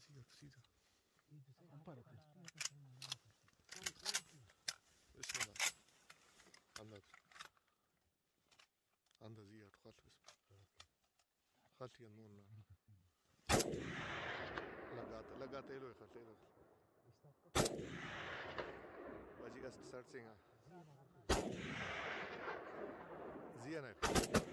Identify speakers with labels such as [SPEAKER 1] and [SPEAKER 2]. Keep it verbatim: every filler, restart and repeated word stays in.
[SPEAKER 1] सीधा सीधा بسم الله عندك عندك زياد خالص بسم خالتي النون लगाते लगाते लो खाते लो बाजी का सर्चिंग है जी ना